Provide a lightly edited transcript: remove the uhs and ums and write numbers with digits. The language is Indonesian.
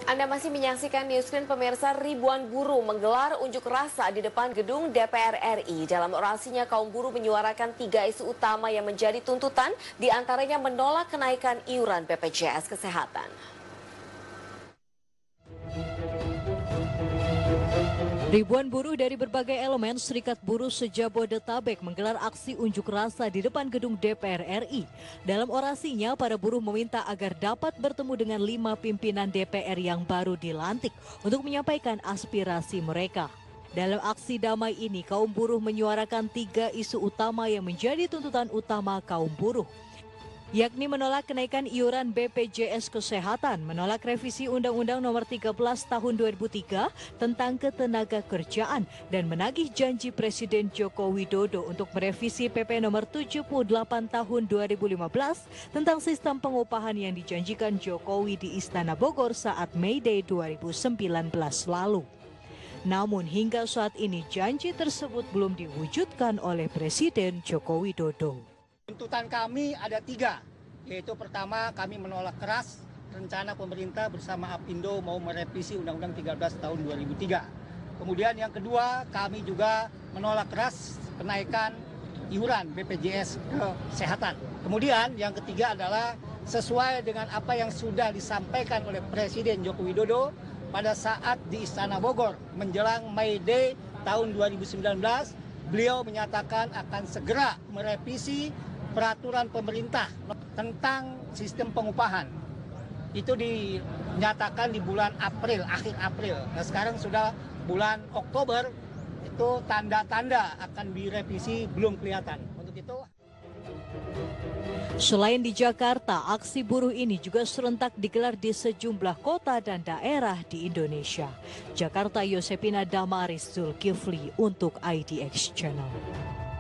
Anda masih menyaksikan Newscreen pemirsa. Ribuan buruh menggelar unjuk rasa di depan gedung DPR RI. Dalam orasinya, kaum buruh menyuarakan 3 isu utama yang menjadi tuntutan, diantaranya menolak kenaikan iuran BPJS Kesehatan. Ribuan buruh dari berbagai elemen Serikat Buruh se-Jabodetabek menggelar aksi unjuk rasa di depan gedung DPR RI. Dalam orasinya, para buruh meminta agar dapat bertemu dengan 5 pimpinan DPR yang baru dilantik untuk menyampaikan aspirasi mereka. Dalam aksi damai ini, kaum buruh menyuarakan 3 isu utama yang menjadi tuntutan utama kaum buruh, yakni menolak kenaikan iuran BPJS Kesehatan, menolak revisi Undang-Undang Nomor 13 Tahun 2003 tentang Ketenagakerjaan, dan menagih janji Presiden Joko Widodo untuk merevisi PP Nomor 78 Tahun 2015 tentang sistem pengupahan yang dijanjikan Jokowi di Istana Bogor saat May Day 2019 lalu. Namun hingga saat ini janji tersebut belum diwujudkan oleh Presiden Joko Widodo. Tuntutan kami ada 3, yaitu pertama kami menolak keras rencana pemerintah bersama Apindo mau merevisi Undang-Undang 13 tahun 2003. Kemudian yang kedua, kami juga menolak keras kenaikan iuran BPJS Kesehatan. Kemudian yang ketiga adalah sesuai dengan apa yang sudah disampaikan oleh Presiden Joko Widodo pada saat di Istana Bogor menjelang May Day tahun 2019, beliau menyatakan akan segera merevisi peraturan pemerintah tentang sistem pengupahan. Itu dinyatakan di bulan April, akhir April. Nah, sekarang sudah bulan Oktober, itu tanda-tanda akan direvisi belum kelihatan. Untuk itu, selain di Jakarta, aksi buruh ini juga serentak digelar di sejumlah kota dan daerah di Indonesia. Jakarta, Yosepina Damaris, Zulkifli untuk IDX Channel.